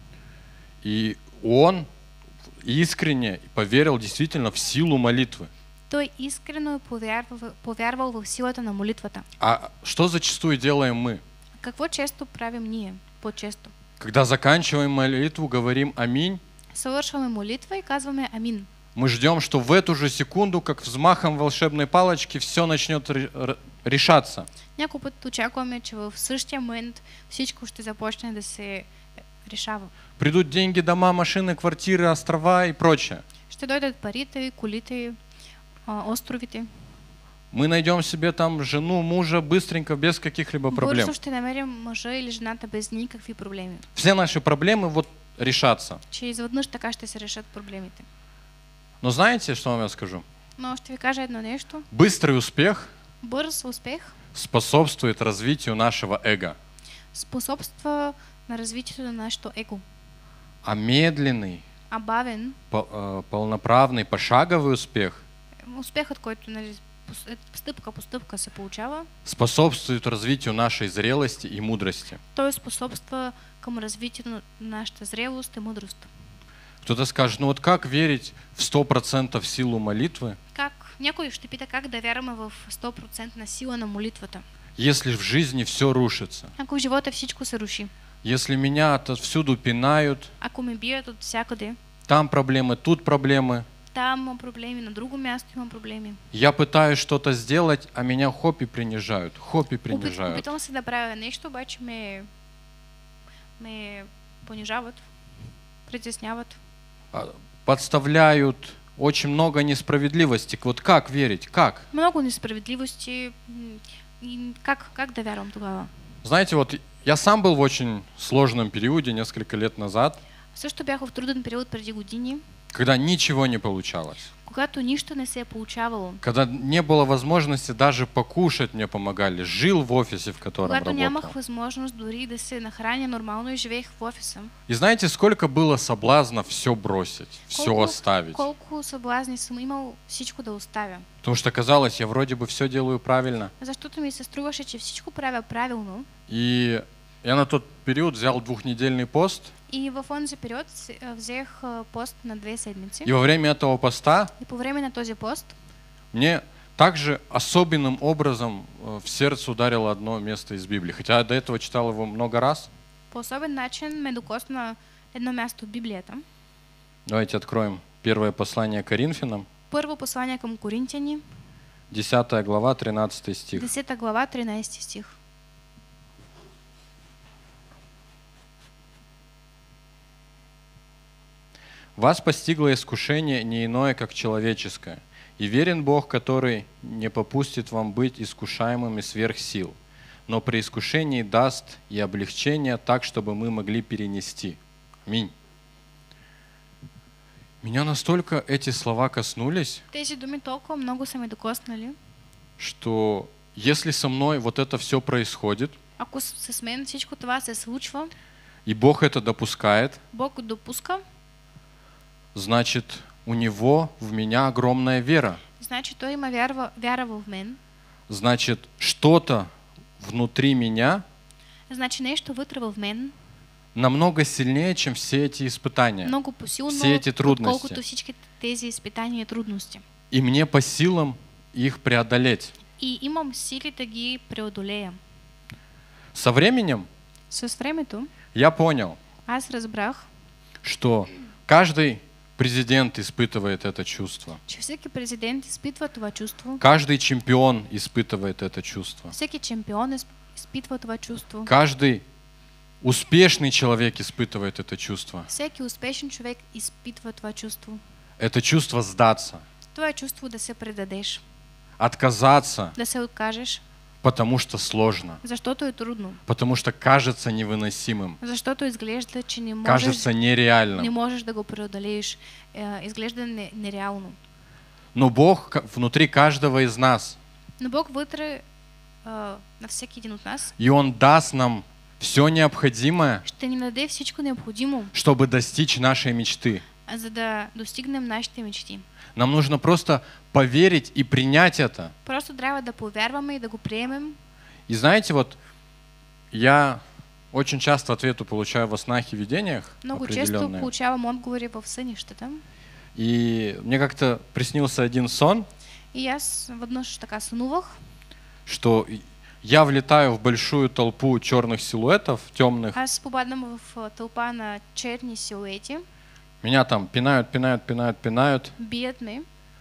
Speaker 1: И он искренне поверил действительно в силу молитвы.
Speaker 2: Той искрено е повярвал, повярвал в силата на молитвата.
Speaker 1: А что зачастую делаем мы?
Speaker 2: Какво често правим ние? По-често.
Speaker 1: Когда заканчиваем молитву, говорим «Аминь»,
Speaker 2: Съвършваме молитва и казваме амин.
Speaker 1: мы ждем, что в эту же секунду, как взмахом волшебной палочки, все начнет ре- р- решаться.
Speaker 2: Някой път очакваме, че в същия момент всичко ще започне да се решава.
Speaker 1: Придут деньги, дома, машины, квартиры, острова и прочее.
Speaker 2: Ще дойдат парите, колите, а, островите.
Speaker 1: Мы найдем себе там жену, мужа быстренько, без каких-либо проблем.
Speaker 2: Бързо ще намерим мъжа или жената без никакви проблеми.
Speaker 1: Все наши проблемы вот решатся.
Speaker 2: Че изведнъж така ще се решат проблемите.
Speaker 1: Но знаете, что вам я скажу?
Speaker 2: Но ще ви кажа едно нещо.
Speaker 1: Быстрый успех
Speaker 2: Бърз успех
Speaker 1: способствует развитию нашего эго,
Speaker 2: способства на развитието на нашето его.
Speaker 1: а медленный,
Speaker 2: А бавен,
Speaker 1: по- э, полноправный, пошаговый успех
Speaker 2: успехът, който нали, пос- е, стъпка по стъпка се получава,
Speaker 1: способствует развитию нашей зрелости и мудрости.
Speaker 2: той способства към развитието на нашата зрелост и мъдрост.
Speaker 1: Кто-то скажет, ну вот как верить в сто процентов силу молитвы,
Speaker 2: Как? Някой ще пита как да вярваме в сто процента сила на молитвата.
Speaker 1: если в жизни все рушится,
Speaker 2: Ако в живота всичко се руши,
Speaker 1: если меня отовсюду пинают,
Speaker 2: ако ме бият от всякъде,
Speaker 1: там проблемы, тут проблемы,
Speaker 2: там има проблеми, на друго място има проблеми.
Speaker 1: я пытаюсь что-то сделать, а меня хоп и принижают, хоп и
Speaker 2: Опит,
Speaker 1: принижают.
Speaker 2: опитвам се да правя нещо, обаче ме, ме понижават, притесняват.
Speaker 1: А, Подставляют, очень много несправедливости. Вот как верить? Как?
Speaker 2: Много несправедливости. м, И как, как да вярвам тогава?
Speaker 1: Знаете, вот я сам был в очень сложном периоде несколько лет назад,
Speaker 2: Също бях в труден период преди години,
Speaker 1: когда ничего не получалось.
Speaker 2: когато нищо не се е получавало.
Speaker 1: Когда не было возможности даже покушать, мне помогали. Жил в офисе, в котором
Speaker 2: Когато нямах
Speaker 1: работал.
Speaker 2: възможност дори да се нахраня нормално и живеех в офиса.
Speaker 1: И знаете, сколько было соблазна все бросить, все
Speaker 2: Колко-
Speaker 1: оставить.
Speaker 2: Колко съблазни съм имал всичко да оставя.
Speaker 1: Потому что казалось, я вроде бы все делаю правильно.
Speaker 2: Защото ми се струваше, че всичко правя правилно.
Speaker 1: И я на тот период взял двухнедельный пост.
Speaker 2: И в онзи период с- а, взех а, пост на две седмици.
Speaker 1: И во время этого поста
Speaker 2: И по време на този пост
Speaker 1: мне также особенным образом э, в сердце ударило одно место из Библии. Хотя я до этого читал его много раз.
Speaker 2: по особен начин ме докосна едно място в Библията.
Speaker 1: Давайте откроем первое послание Коринфянам,
Speaker 2: Първо послание към Коринтяни,
Speaker 1: десятая глава, тринадцатый стих.
Speaker 2: десета глава, тринайсети стих.
Speaker 1: «Вас постигло искушение не иное, как человеческое, и верен Бог, который не попустит вам быть искушаемыми сверх сил, но при искушении даст и облегчение так, чтобы мы могли перенести». Аминь. Меня настолько эти слова коснулись,
Speaker 2: Тези думи толкова много са ме докоснали.
Speaker 1: что если со мной вот это все происходит,
Speaker 2: Ако с с мен всичко това се случва,
Speaker 1: и Бог это допускает,
Speaker 2: Бог го допуска,
Speaker 1: значит, у Него в меня огромная вера.
Speaker 2: значи той има вярва, вяра в мен.
Speaker 1: Значит, что-то внутри меня
Speaker 2: Значи нещо вътре в мен,
Speaker 1: намного сильнее, чем все эти испытания,
Speaker 2: много посилно,
Speaker 1: все эти трудности.
Speaker 2: отколкото всички тези изпитания и трудности.
Speaker 1: И мне по силам их преодолеть.
Speaker 2: И имам сили да ги преодолея.
Speaker 1: Со временем
Speaker 2: С времето
Speaker 1: я понял,
Speaker 2: аз разбрах,
Speaker 1: что каждый президент испытывает это чувство.
Speaker 2: че всеки президент изпитва това чувство,
Speaker 1: Каждый чемпион испытывает это чувство.
Speaker 2: всеки чемпион изп- изпитва това чувство,
Speaker 1: Каждый успешный человек испытывает это чувство.
Speaker 2: всеки успешен човек изпитва това чувство.
Speaker 1: Это чувство сдаться,
Speaker 2: Това е чувство да се предадеш,
Speaker 1: отказаться,
Speaker 2: да се откажеш,
Speaker 1: потому что сложно,
Speaker 2: защото е трудно,
Speaker 1: потому что кажется невыносимым,
Speaker 2: защото изглежда, че не можеш,
Speaker 1: кажется
Speaker 2: не
Speaker 1: нереальным.
Speaker 2: можеш да го преодолееш, е, изглежда не, нереално.
Speaker 1: Но Бог ка- внутри каждого из нас,
Speaker 2: Но Бог вътре а, на всеки един от нас
Speaker 1: и Он даст нам все необходимое,
Speaker 2: ще ни даде всичко необходимо,
Speaker 1: чтобы достичь нашей мечты.
Speaker 2: а за да достигнем нашите мечти.
Speaker 1: Нам нужно просто поверить и принять это.
Speaker 2: Просто трябва да повярваме и да го приемем.
Speaker 1: И знаете, вот я очень часто ответы получаю во снах и видениях
Speaker 2: Много често
Speaker 1: определенные.
Speaker 2: получавам отговори в сънищата.
Speaker 1: И мне как-то приснился один сон,
Speaker 2: И аз веднъж така сънувах,
Speaker 1: что я влетаю в большую толпу черных силуэтов, темных.
Speaker 2: аз попадам в а, тълпа на черни силуети,
Speaker 1: Меня там пинают, пинают, пинают, пинают.
Speaker 2: бият ме.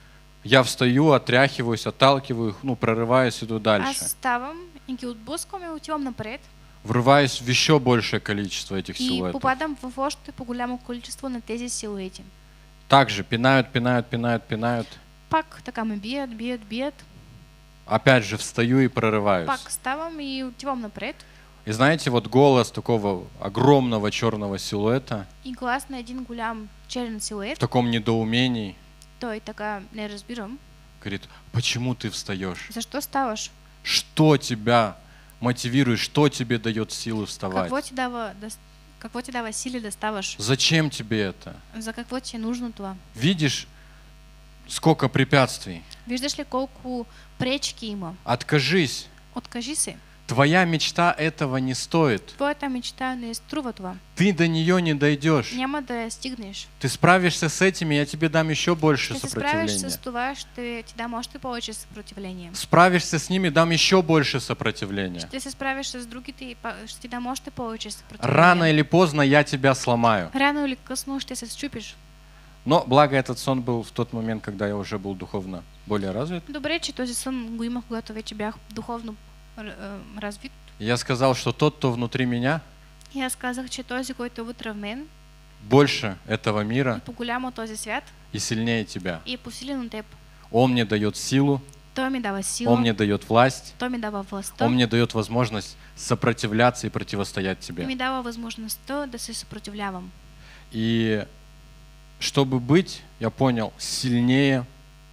Speaker 1: Я встаю, отряхиваюсь, отталкиваю их, ну, прорываюсь, иду
Speaker 2: Аз
Speaker 1: дальше.
Speaker 2: ставам и ги отблъсквам и отивам напред.
Speaker 1: Врываюсь в еще большее количество этих
Speaker 2: И
Speaker 1: силуэтов.
Speaker 2: попадам в още по-голямо количество на тези силуети.
Speaker 1: Также пинают, пинают, пинают, пинают.
Speaker 2: Пак така ме бият, бият, бият.
Speaker 1: Опять же встаю и прорываюсь.
Speaker 2: Пак ставам и отивам напред.
Speaker 1: И знаете, вот голос такого огромного черного силуэта
Speaker 2: И глас на един голям черен
Speaker 1: в
Speaker 2: силует,
Speaker 1: таком недоумении
Speaker 2: той така не разбирам.
Speaker 1: говорит: почему ты встаешь?
Speaker 2: Защо ставаш?
Speaker 1: Что тебя мотивирует, что тебе дает силы вставать?
Speaker 2: Какво ти дава, да, с- какво ти дава сили да ставаш?
Speaker 1: Зачем тебе это?
Speaker 2: За какво ти е нужно това?
Speaker 1: Видишь, сколько препятствий?
Speaker 2: Виждаш ли колко пречки има?
Speaker 1: Откажись.
Speaker 2: Откажи се.
Speaker 1: Твоя мечта этого не стоит.
Speaker 2: Твоята мечта не струва това.
Speaker 1: Ты до нее не дойдешь.
Speaker 2: Няма да я стигнеш.
Speaker 1: Ты справишься с этими, я тебе дам еще больше
Speaker 2: Ще се справиш
Speaker 1: сопротивления.
Speaker 2: с това, ще ти дам още повече съпротивление.
Speaker 1: Справишься с ними, дам еще больше сопротивления.
Speaker 2: Ще се справиш с другите и па- ще ти дам още повече съпротивление.
Speaker 1: Рано или поздно я тебя сломаю.
Speaker 2: Рано или късно ще се счупиш.
Speaker 1: Но благо этот сон был в тот момент, когда я уже был духовно более развит.
Speaker 2: Добре, че този сън го имах, когато вече бях духовно р- а, развит.
Speaker 1: И я сказал, что тот, кто внутри меня,
Speaker 2: И аз казах, че този, който е вътре в мен,
Speaker 1: больше этого
Speaker 2: е
Speaker 1: мира
Speaker 2: по-голямо от този свят
Speaker 1: и сильнее тебя.
Speaker 2: и е посилен от теб.
Speaker 1: Он мне дает силу,
Speaker 2: Той ми дава сила,
Speaker 1: Он мне дает власть,
Speaker 2: той ми дава властта,
Speaker 1: Он мне дает возможность сопротивляться и противостоять
Speaker 2: и
Speaker 1: тебе.
Speaker 2: ми дава възможността да се съпротивлявам.
Speaker 1: И чтобы быть, я понял, сильнее,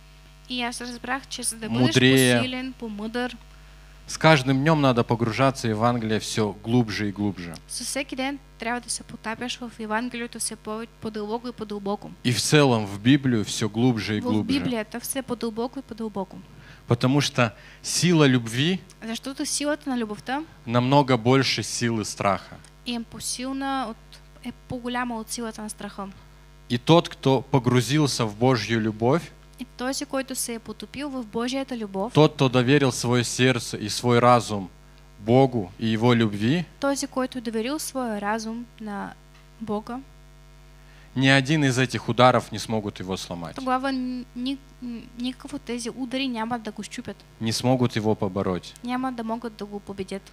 Speaker 2: И аз разбрах, че за да бъдеш
Speaker 1: Мудрее.
Speaker 2: посилен, по-мъдър,
Speaker 1: с каждым днем надо погружаться в Евангелие все глубже и глубже.
Speaker 2: със всеки ден трябва да се потапяш в Евангелието все повече, по-дълбоко и по-дълбоко.
Speaker 1: И в целом в Библию все глубже и
Speaker 2: В
Speaker 1: глубже.
Speaker 2: Библията все по-дълбоко и по-дълбоко.
Speaker 1: Потому что сила любви
Speaker 2: Защото силата на любовта
Speaker 1: намного больше силы страха.
Speaker 2: е по-силна, от, е по-голяма от силата на страха.
Speaker 1: И тот, кто погрузился в Божью любовь,
Speaker 2: И този, който се е потопил в Божията любов,
Speaker 1: тот, кто доверил свое сердце и свой разум Богу и Его любви,
Speaker 2: този, който е доверил своя разум на Бога,
Speaker 1: ни один из этих ударов не смогут его сломать,
Speaker 2: тогава ни, никакъв от тези удари няма да го щупят,
Speaker 1: не смогут его побороть.
Speaker 2: няма да могат да го победят.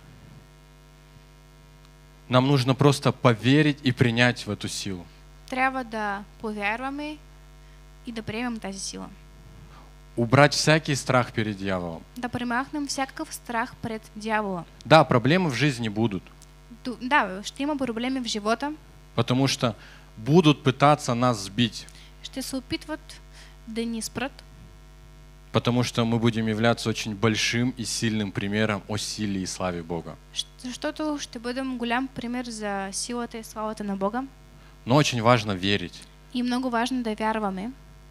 Speaker 1: Нам нужно просто поверить и принять в эту силу.
Speaker 2: Трябва да повярваме и да приемем тази сила.
Speaker 1: Убрать всякий страх перед дьяволом.
Speaker 2: Да премахнем всякакъв страх пред дявола.
Speaker 1: Да, проблемы в жизни будут,
Speaker 2: Ду- Да, ще има проблеми в живота,
Speaker 1: потому что будут пытаться нас сбить,
Speaker 2: ще се опитват да ни спрат,
Speaker 1: потому что мы будем являться очень большим и сильным примером о силе и славе Бога.
Speaker 2: щ- защото ще бъдем голям пример за силата и славата на Бога.
Speaker 1: Но очень важно верить
Speaker 2: И много важно да вярваме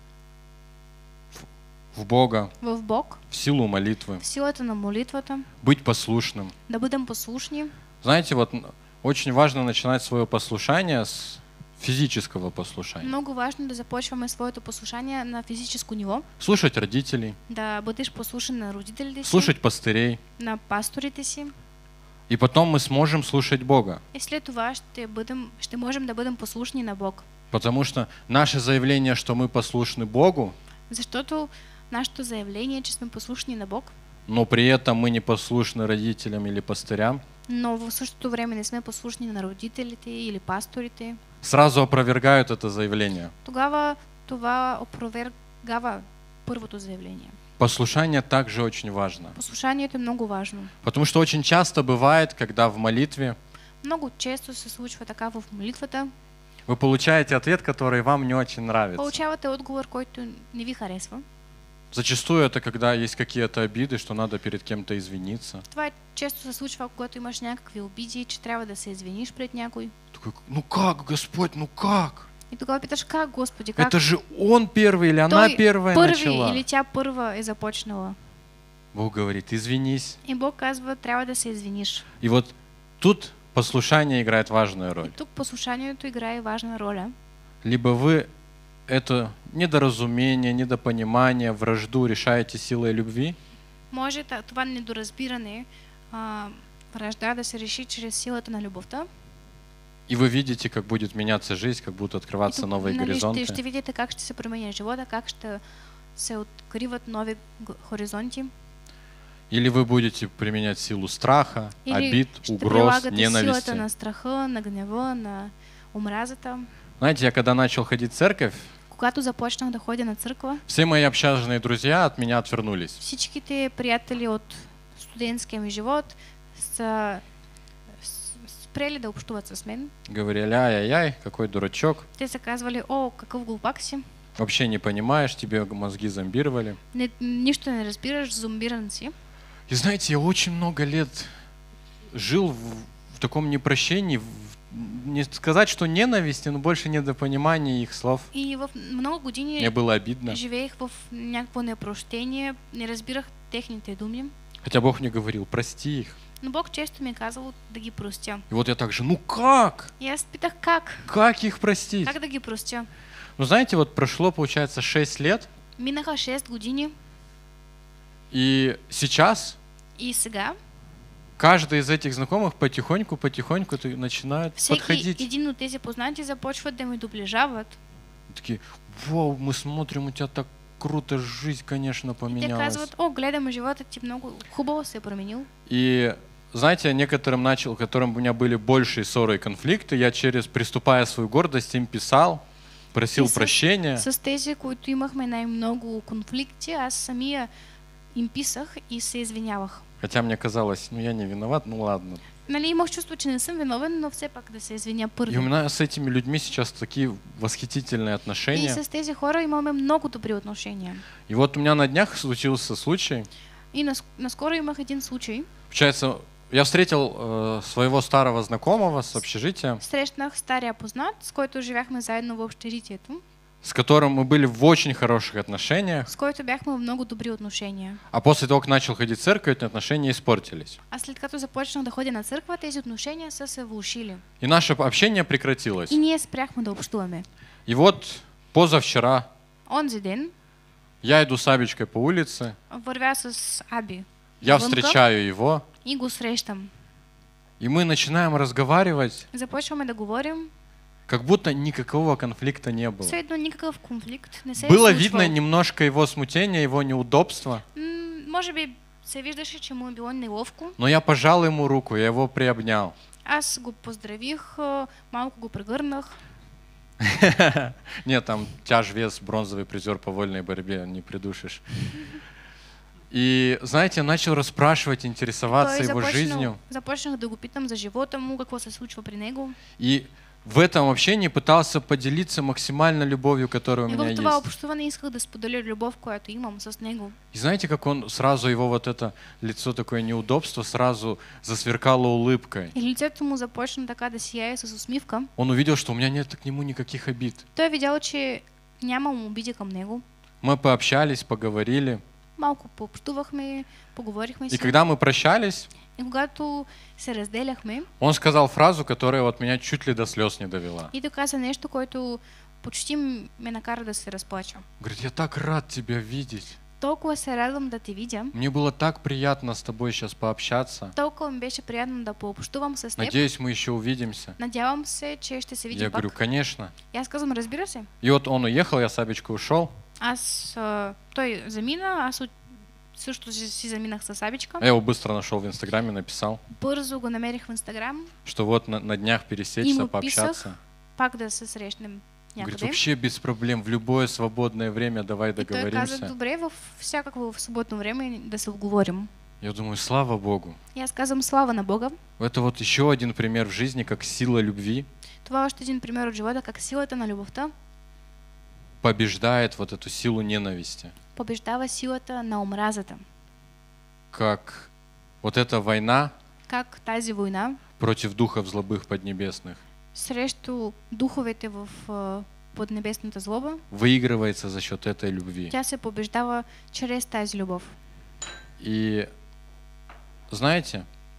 Speaker 1: в Бога,
Speaker 2: в Бог,
Speaker 1: в силу молитвы,
Speaker 2: в силата на молитвата,
Speaker 1: быть послушным,
Speaker 2: да бъдем послушни,
Speaker 1: Знаете, вот н- очень важно начинать свое послушание с физического послушания.
Speaker 2: Много важно да започваме своето послушание на физическо ниво,
Speaker 1: Слушать родителей,
Speaker 2: да бъдеш послушен на родителите си,
Speaker 1: слушать пастырей,
Speaker 2: на пасторите си.
Speaker 1: и потом мы сможем слушать Бога.
Speaker 2: И след това ще, бъдем, ще можем да бъдем послушни на Бог.
Speaker 1: Потому что наше заявление, что мы послушны Богу,
Speaker 2: Защото нашето заявление, че сме послушни на Бог,
Speaker 1: но при этом мы не послушны родителям или пастырям,
Speaker 2: но в същото време не сме послушни на родителите или пасторите,
Speaker 1: сразу опровергают это заявление.
Speaker 2: тогава това опровергава първото заявление.
Speaker 1: Послушание также очень важно.
Speaker 2: Послушанието е много важно.
Speaker 1: Потому что очень часто бывает, когда в молитве
Speaker 2: Много често се случва така в молитвата.
Speaker 1: вы получаете ответ, который вам не очень нравится.
Speaker 2: Получавате отговор, който не ви харесва.
Speaker 1: Зачастую это когда есть какие-то обиды, что надо перед кем-то извиниться.
Speaker 2: Това често се случва, когато имаш някакви обиди, че трябва да се извиниш пред някой.
Speaker 1: Такой, ну как, Господь, ну как?
Speaker 2: И тогава питаш, как, Господи, как?
Speaker 1: Это же он первый или она
Speaker 2: Той
Speaker 1: первая
Speaker 2: първи
Speaker 1: начала?
Speaker 2: или тя първа е започнала.
Speaker 1: Бог говорит, извинись.
Speaker 2: И Бог казва, трябва да се извиниш.
Speaker 1: И вот тут послушание играет важную роль.
Speaker 2: И тук послушанието играе важна роля.
Speaker 1: Либо вы это недоразумение, недопонимание, вражду решаете силой любви,
Speaker 2: Може та- това недоразбиране, а, вражда да се реши чрез силата на любовта.
Speaker 1: и вы видите, как будет меняться жизнь, как будут
Speaker 2: И
Speaker 1: открываться
Speaker 2: тук,
Speaker 1: новые
Speaker 2: нали, ще,
Speaker 1: горизонты.
Speaker 2: ще видите как ще се променя живота, как ще се откриват нови г- хоризонти.
Speaker 1: Или вы будете применять силу страха,
Speaker 2: Или
Speaker 1: обид,
Speaker 2: ще
Speaker 1: угроз,
Speaker 2: прилагате
Speaker 1: ненависти.
Speaker 2: силата на страха, на гнева, на омразата.
Speaker 1: Знаете, я когда начал ходить в церковь,
Speaker 2: Когато започнах да ходя на църква,
Speaker 1: все мои общажные друзья от меня отвернулись.
Speaker 2: всичките приятели от студентския ми живот са с- спрели да общуват с мен.
Speaker 1: Говорили, ай-яй-яй, какой дурачок,
Speaker 2: Те са казвали, о, какъв глупак си,
Speaker 1: вообще не понимаешь, тебе мозги зомбировали.
Speaker 2: не, нищо не разбираш, зомбиран си.
Speaker 1: И знаете, я очень много лет жил в, в таком непрощении, в- не сказать, что ненависти, но больше недопонимания их слов.
Speaker 2: И в много години
Speaker 1: Мне было обидно.
Speaker 2: живеех в някакво непрощение, не разбирах техните думи,
Speaker 1: Хотя Бог мне говорил, прости их.
Speaker 2: но Бог често ми е казал да ги простя.
Speaker 1: И вот я так же, ну как?
Speaker 2: И аз питах как?
Speaker 1: Как их простить?
Speaker 2: Как да ги простя?
Speaker 1: Ну знаете, вот прошло, получается, шесть лет,
Speaker 2: Минаха шест години
Speaker 1: и сейчас
Speaker 2: и сега
Speaker 1: каждый из этих знакомых потихоньку-потихоньку начинает
Speaker 2: всеки
Speaker 1: подходить.
Speaker 2: един от тези познати започват да ми доближават.
Speaker 1: Такие, вау, мы смотрим, у тебя так круто, жизнь, конечно,
Speaker 2: И те
Speaker 1: поменялась.
Speaker 2: казват, о, гледаме, животът ти много хубаво се е променил.
Speaker 1: И знаете, некоторым начал, которым у меня были большие ссоры и конфликты, я через, приступая свою гордость, им писал, просил
Speaker 2: И с-
Speaker 1: прощения.
Speaker 2: С тези, които имахме най-много конфликти, аз самия им писах и се извинявах.
Speaker 1: Хотя мне казалось, ну я не виноват, ну ладно.
Speaker 2: Нали, имах чувство, че не съм виновен, но все пак да се извиня
Speaker 1: И у
Speaker 2: първи.
Speaker 1: меня с этими людьми сейчас такие восхитительные
Speaker 2: И
Speaker 1: отношения.
Speaker 2: с тези хора имаме много добри отношения.
Speaker 1: И вот у меня на днях случился случай.
Speaker 2: И нас, наскоро имах един случай.
Speaker 1: Получается, я встретил э, своего старого знакомого с общежития,
Speaker 2: Срещнах стария познат, с който живяхме заедно в общежитието,
Speaker 1: с которым мы были в очень хороших отношениях.
Speaker 2: с който бяхме в много добри отношения.
Speaker 1: А после того, как начал ходить в церковь, эти отношения испортились.
Speaker 2: А след като започнах да ходя на църква, тези отношения са се влошили.
Speaker 1: И наше общение прекратилось.
Speaker 2: И ние спряхме да общуваме.
Speaker 1: И вот позавчера
Speaker 2: Онзи ден
Speaker 1: я иду с Абичкой по улице,
Speaker 2: вървя с Аби
Speaker 1: я
Speaker 2: навънка
Speaker 1: встречаю его,
Speaker 2: и го срещам.
Speaker 1: и мы начинаем разговаривать,
Speaker 2: Започваме да говорим.
Speaker 1: как будто никакого конфликта не было.
Speaker 2: Все едно никакъв конфликт не се е
Speaker 1: Было
Speaker 2: случвал.
Speaker 1: видно немножко его смутения, его неудобства,
Speaker 2: М, може би се виждаше, че му е било неловко.
Speaker 1: но я пожал ему руку, я его приобнял.
Speaker 2: Аз го поздравих, а, малко го прегърнах.
Speaker 1: Нет, там тяж, вес, бронзовый призер по вольной борьбе, не придушишь. И, знаете, я начал расспрашивать, интересоваться
Speaker 2: Той
Speaker 1: его
Speaker 2: започнал,
Speaker 1: жизнью.
Speaker 2: започнах да го питам за живота му, какво се случва при него.
Speaker 1: И в этом общении пытался поделиться максимально любовью, которая у
Speaker 2: И
Speaker 1: меня
Speaker 2: в това
Speaker 1: есть.
Speaker 2: общуване исках да споделя любов, която имам с него.
Speaker 1: И знаете, как он сразу, его вот это лицо, такое неудобство, сразу засверкало улыбкой.
Speaker 2: И лицето му започна така да сияе с усмивка.
Speaker 1: Он увидел, что у меня нет к нему никаких обид.
Speaker 2: Той е видял, че нямам обиди към него.
Speaker 1: Мы пообщались, поговорили.
Speaker 2: малко пообщувахме, поговорихме
Speaker 1: И
Speaker 2: си.
Speaker 1: когда мы прощались,
Speaker 2: И когато се разделяхме,
Speaker 1: он сказал фразу, которая вот меня чуть ли до слез не довела.
Speaker 2: и той каза нещо, което почти ме накара да се разплача.
Speaker 1: Говорит, я так рад тебя видеть.
Speaker 2: Толкова се радвам да те видя,
Speaker 1: Мне было так приятно с тобой сейчас пообщаться.
Speaker 2: толкова ми беше приятно да пообщувам с теб.
Speaker 1: Надеюсь, мы еще увидимся.
Speaker 2: Надявам се, че ще се видим
Speaker 1: Я
Speaker 2: пак.
Speaker 1: говорю, конечно.
Speaker 2: И аз казвам, разбира се.
Speaker 1: И вот он уехал, я с Абечкой ушел.
Speaker 2: Аз, а, той замина, аз от- също си, си заминах с Абичка.
Speaker 1: Я его быстро нашел в Инстаграме, написал,
Speaker 2: Бързо го намерих в Инстаграм,
Speaker 1: что вот на, на днях пересечься,
Speaker 2: Ему
Speaker 1: пообщаться.
Speaker 2: пак да се срещнем
Speaker 1: Говорит,
Speaker 2: някъде.
Speaker 1: вообще без проблем, в любое свободное время давай
Speaker 2: И той каза,
Speaker 1: договоримся.
Speaker 2: добре, в всякакво в свободно време да се оговорим.
Speaker 1: Я думаю, слава Богу.
Speaker 2: И аз казвам, слава на Бога.
Speaker 1: Это вот еще один пример в жизни, как сила любви
Speaker 2: Това е още един пример от живота, как силата на любовта
Speaker 1: побеждает вот эту силу ненависти.
Speaker 2: побеждава силата на омразата.
Speaker 1: Как вот эта война
Speaker 2: Как тази война
Speaker 1: против духов злобых поднебесных
Speaker 2: срещу духовете в а, поднебесната злоба,
Speaker 1: выигрывается за счет этой любви.
Speaker 2: тя се побеждава чрез тази любов.
Speaker 1: И знаете,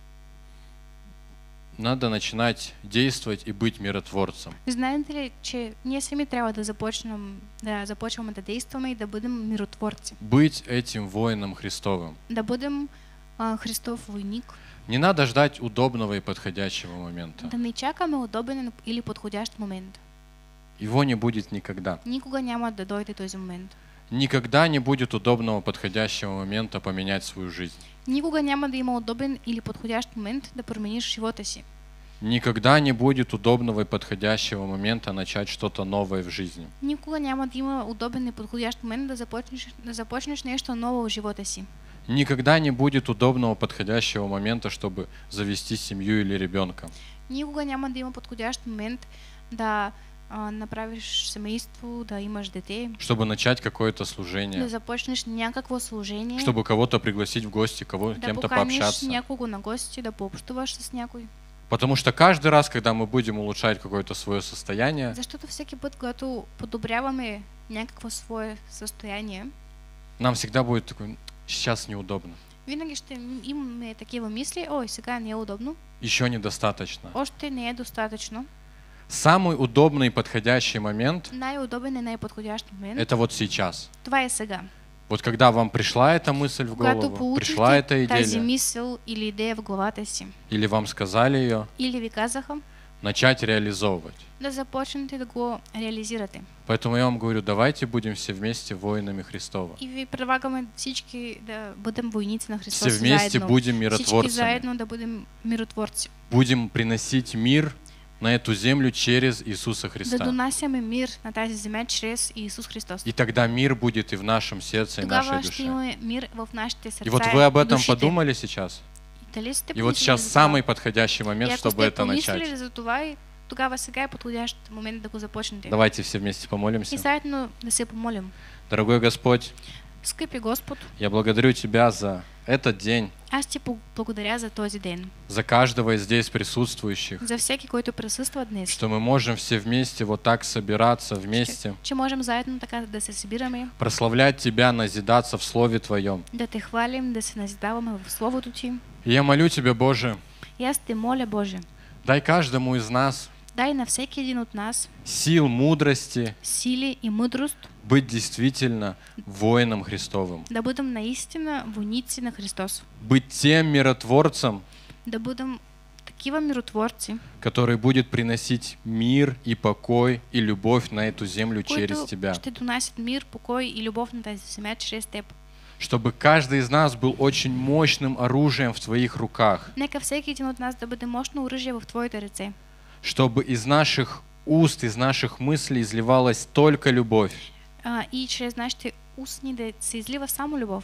Speaker 1: надо начинать действовать и быть миротворцем.
Speaker 2: Знаете ли, че ние сами трябва да започнем да започваме да действаме и да бъдем миротворци.
Speaker 1: Быть этим воином Христовым.
Speaker 2: Да бъдем а, Христов войник.
Speaker 1: Не надо ждать удобного и подходящего момента.
Speaker 2: Да не чакаме удобен или подходящ момент.
Speaker 1: Его не будет никогда.
Speaker 2: Никога няма да дойде този момент.
Speaker 1: Никогда не будет удобного подходящего момента поменять свою жизнь.
Speaker 2: Никога няма да има удобен или подходящ момент да промениш живота си.
Speaker 1: Никогда не будет удобного и подходящего момента начать что-то новое в жизни.
Speaker 2: Никога няма да има удобен и подходящ момент да започнеш, да започнеш нещо ново в живота си.
Speaker 1: Никогда не будет удобного подходящего момента, чтобы завести семью или ребенка.
Speaker 2: Никога няма да има подходящ момент да а, направиш семейство, да имаш дете,
Speaker 1: Чтобы начать какое-то
Speaker 2: да
Speaker 1: служение.
Speaker 2: започнеш някакво служение,
Speaker 1: Чтобы кого-то пригласить в гости, кого,
Speaker 2: да
Speaker 1: кем-то
Speaker 2: поканиш
Speaker 1: пообщаться.
Speaker 2: някого на гости, да пообщуваш с някой.
Speaker 1: Потому что каждый раз, когда мы будем улучшать какое-то свое состояние,
Speaker 2: Защото всеки път, когато подобряваме някакво свое състояние,
Speaker 1: нам всегда будет такой, сейчас неудобно,
Speaker 2: винаги ще имаме такива мисли, ой, сега не е удобно,
Speaker 1: еще недостаточно.
Speaker 2: още не е достатъчно.
Speaker 1: Самый удобный и подходящий момент
Speaker 2: Най-удобен и най-подходящ момент,
Speaker 1: – это вот сейчас.
Speaker 2: това е сега.
Speaker 1: Вот когда вам пришла эта мысль в
Speaker 2: Когато
Speaker 1: голову, пришла эта
Speaker 2: получите тази
Speaker 1: идея,
Speaker 2: мисъл или идея в главата си,
Speaker 1: или вам сказали ее,
Speaker 2: или ви казаха,
Speaker 1: начать реализовывать.
Speaker 2: да започнете да го реализирате.
Speaker 1: Поэтому я вам говорю, давайте будем все вместе воинами Христова.
Speaker 2: И ви предлагаме всички да бъдем войници на
Speaker 1: Все
Speaker 2: Христос
Speaker 1: вместе
Speaker 2: заедно.
Speaker 1: будем
Speaker 2: Всички
Speaker 1: миротворцами.
Speaker 2: заедно да бъдем миротворци.
Speaker 1: Будем приносить мир на эту землю через Иисуса
Speaker 2: Да
Speaker 1: Христа.
Speaker 2: донасяме мир на тази земя чрез Иисус Христос.
Speaker 1: И тогда мир будет и в нашем сердце, и в нашей
Speaker 2: Тогава ще
Speaker 1: душе.
Speaker 2: имаме мир в нашите сърца
Speaker 1: И вот вы об этом
Speaker 2: душите.
Speaker 1: подумали сейчас?
Speaker 2: Дали сте
Speaker 1: И вот
Speaker 2: помислили
Speaker 1: сейчас
Speaker 2: за това?
Speaker 1: самый подходящий момент,
Speaker 2: И ако
Speaker 1: чтобы
Speaker 2: сте
Speaker 1: это начать.
Speaker 2: помислили за това, и тогава сега е подходящ момент да го започнете.
Speaker 1: Давайте все вместе
Speaker 2: И
Speaker 1: помолимся.
Speaker 2: заедно да се помолим.
Speaker 1: Дорогой Господь,
Speaker 2: Скъпи Господ,
Speaker 1: я благодарю Тебя за этот день,
Speaker 2: аз ти благодаря за този ден.
Speaker 1: за каждого из здесь присутствующих,
Speaker 2: За всеки, който присъства днес.
Speaker 1: что мы можем все вместе вот так собираться вместе,
Speaker 2: Че можем заедно така да се събираме,
Speaker 1: прославлять Тебя, назидаться в Слове Твоем.
Speaker 2: да те хвалим, да се назидаваме в Словото Ти.
Speaker 1: И я молю Тебя, Боже,
Speaker 2: И аз те моля, Боже,
Speaker 1: дай каждому из нас
Speaker 2: дай на всеки един от нас
Speaker 1: сил, мудрости
Speaker 2: сили и мъдрост
Speaker 1: быть действительно воином Христовым,
Speaker 2: да бъдем наистина войници на Христос.
Speaker 1: быть тем миротворцем,
Speaker 2: Да бъдем такива миротворци,
Speaker 1: который будет приносить мир и покой и любовь на эту землю через
Speaker 2: които
Speaker 1: Тебя.
Speaker 2: ще донасят мир, покой и любов на тази земя чрез Теб.
Speaker 1: Чтобы каждый из нас был очень мощным оружием в Твоих руках,
Speaker 2: Нека всеки един от нас да бъде мощно оръжие в Твоите ръце.
Speaker 1: чтобы из наших уст, из наших мыслей изливалась только любовь.
Speaker 2: А, и чрез нашите устни да се излива само любов.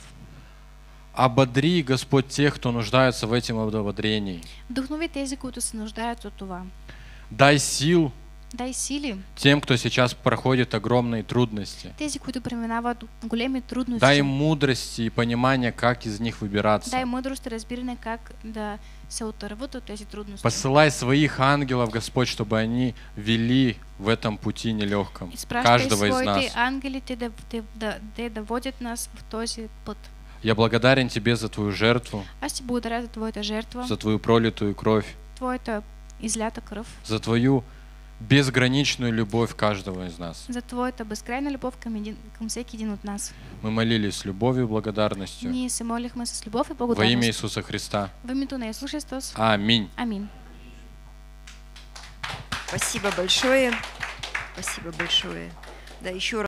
Speaker 1: Ободри, Господь, тех, кто нуждается в этом ободрении.
Speaker 2: Вдъхнови тези, които се нуждаят от това.
Speaker 1: Дай сил
Speaker 2: Дай сили
Speaker 1: тем, кто сейчас проходит огромные трудности.
Speaker 2: тези, които преминават големи трудности.
Speaker 1: Дай им мудрости и понимания, как из них
Speaker 2: Дай
Speaker 1: выбираться.
Speaker 2: мъдрост и разбиране как да се отърват от тези трудности.
Speaker 1: Посылай своих ангелов, Господь, чтобы они вели в этом пути нелегком
Speaker 2: Изпращай
Speaker 1: каждого из
Speaker 2: своите
Speaker 1: нас.
Speaker 2: ангели, те да, те, да, те да водят нас в този път.
Speaker 1: Я благодарен Тебе за Твою жертву,
Speaker 2: Аз ти благодаря за Твоята жертва,
Speaker 1: за Твою пролитую кровь,
Speaker 2: Твоята излята кръв,
Speaker 1: за Твою безграничную любовь каждого из нас.
Speaker 2: за Твоята безкрайна любов към, един, към всеки един от нас.
Speaker 1: Мы молились с любовью и благодарностью
Speaker 2: Ние се молихме с любов и
Speaker 1: во имя
Speaker 2: благодарност.
Speaker 1: Иисуса Христа.
Speaker 2: В името на Исус Христос.
Speaker 1: Аминь.
Speaker 2: Амин.
Speaker 3: Спасибо большое. Спасибо большое. Да, еще раз.